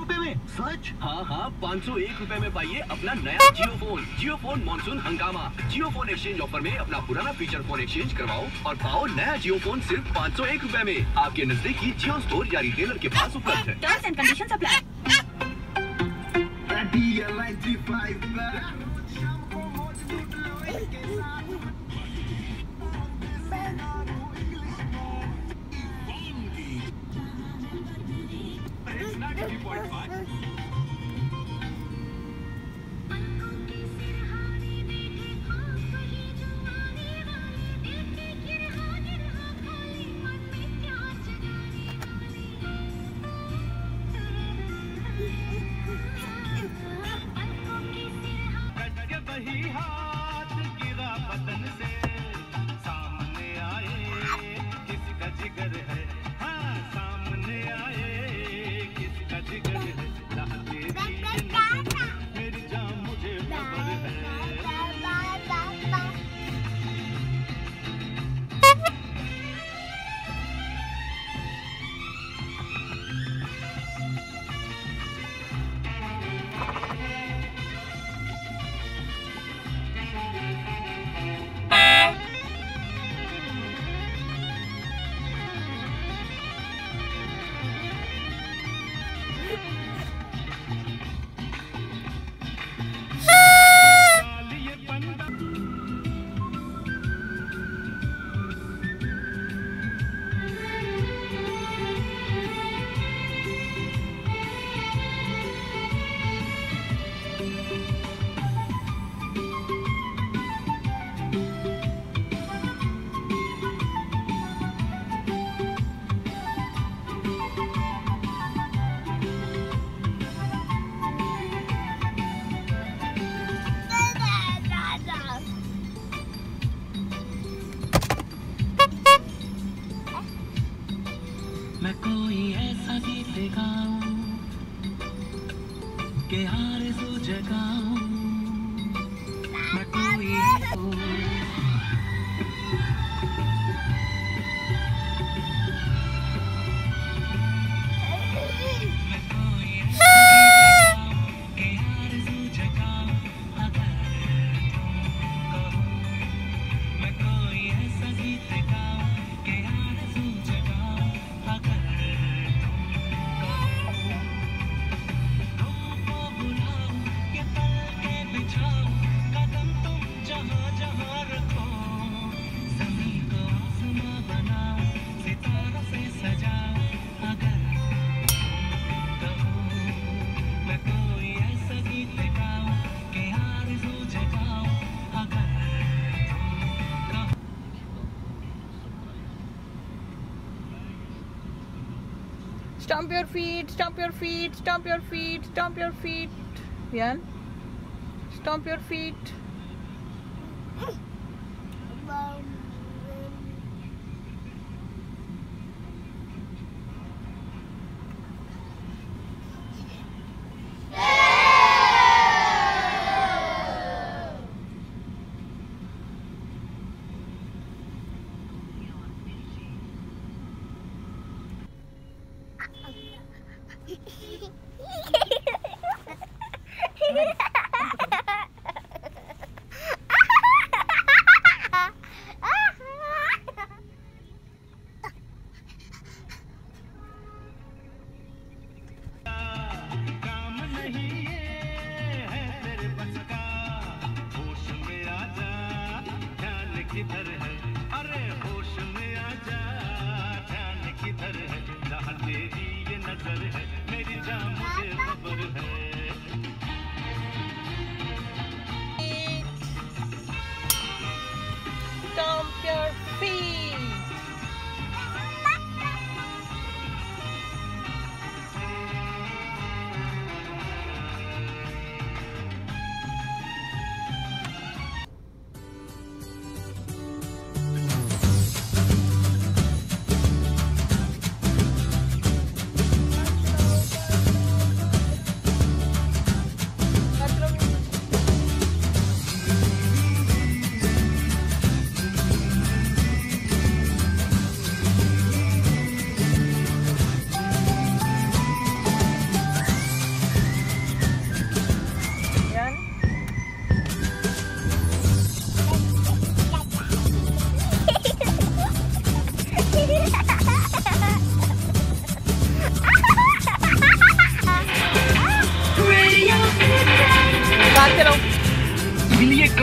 रुपए में? सच? हाँ, 501 रुपए में पाइए अपना नया जियो फोन मानसून हंगामा। जियो फोन एक्सचेंज ऑफर में अपना पुराना फीचर फोन एक्सचेंज करवाओ और पाओ नया जियो फोन सिर्फ 501 रुपए में। आपके नजदीकी जियो स्टोर या रिटेलर के पास उपलब्ध है। Terms and conditions apply. हाथ गिरा बदन से सामने आए किसका जिगर है, हाँ सामने आए किसका जिगर है, मेरी जान मुझे खबर है। मैं कोई ऐसा गीत गाऊं कि आरज़ू जगाऊं, मैं कोई Stomp your feet, stomp your feet, stomp your feet, stomp your feet. Viaan, stomp your feet. किधर है, अरे होश में आजा, ध्यान किधर है, जहाँ तेरी ये नजर है, मेरी जान मुझे खबर है। Stomp your feet.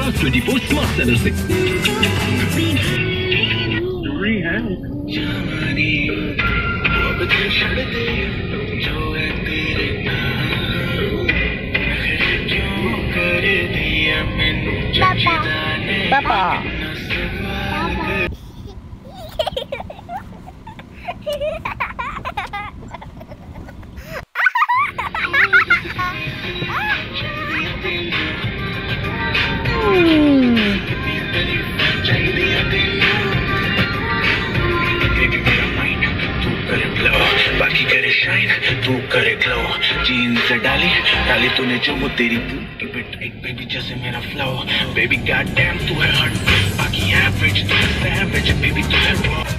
Class 24 smart seller से। पापा बाकी करे शाइन, तू करे ग्लो। जीन्स डाली डाली तूने जो वो तेरी बेबी जैसे मेरा फ्लो। बेबी गॉड डैम तू है हट, बाकी एवरेज तू है सैवेज। बेबी तू है